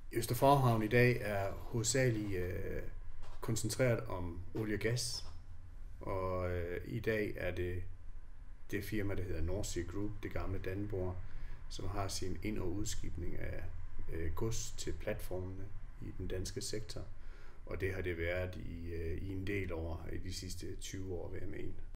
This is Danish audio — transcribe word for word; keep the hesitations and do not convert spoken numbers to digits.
Øster-Farhavn i dag er hovedsageligt øh, koncentreret om olie og gas, og øh, i dag er det det firma, der hedder Nordsea Group, det gamle Dannebrog, som har sin ind- og udskibning af øh, gods til platformene i den danske sektor, og det har det været i, øh, i en del år i de sidste tyve år, vil jeg mene.